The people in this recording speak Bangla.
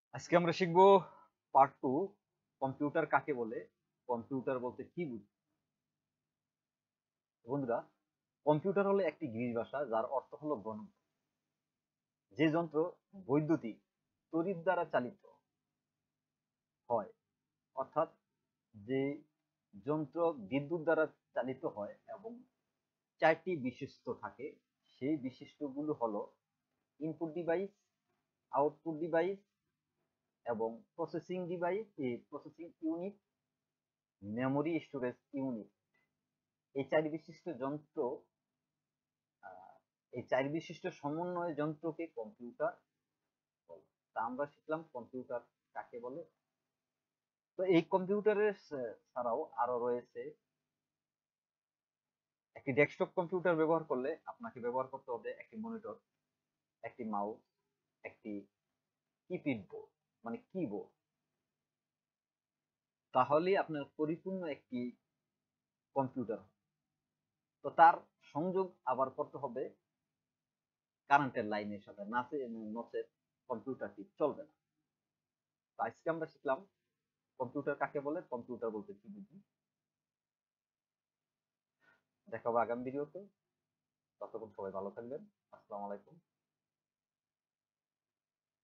আজকে আমরা শিখব পার্ট টু, কম্পিউটার কাকে বলে, কম্পিউটার বলতে কি বুঝি। বন্ধুরা, কম্পিউটার হলো একটি গ্রিক ভাষা যার অর্থ হলো গণন। যে যন্ত্র বৈদ্যুতিক তড়িৎ দ্বারা চালিত হয়, অর্থাৎ যে যন্ত্র বিদ্যুৎ দ্বারা চালিত হয় এবং চারটি বৈশিষ্ট্য থাকে, সেই বৈশিষ্ট্যগুলো হলো ইনপুট ডিভাইস, আউটপুট ডিভাইস এবং processing device, processing unit, memory storage unit. এই চার বিশিষ্ট যন্ত্র এই চার বিশিষ্ট সমন্বয় যন্ত্রকে কম্পিউটার বলে। তা আমরা শিখলাম কম্পিউটার কাকে বলে। তো এই কম্পিউটারের ছাড়াও আরো রয়েছে, একটি ডেস্কটপ কম্পিউটার ব্যবহার করলে আপনাকে ব্যবহার করতে হবে একটি মনিটর, একটি মাউস, একটি কিপ্যাড বোর্ড মানে কিবোর্ড। তাহলেই আপনার পরিপূর্ণ একটি কম্পিউটার। তো তার সংযোগ আবার করতে হবে কারেন্টের লাইনের সাথে, নচেত কম্পিউটারটি চলবে না। তো আজকে আমরা শিখলাম কম্পিউটার কাকে বলে, কম্পিউটার বলতে কি বুঝি। দেখা হবে আগামী ভিডিওতে। ততক্ষণ সবাই ভালো থাকবেন। আসসালামু আলাইকুম।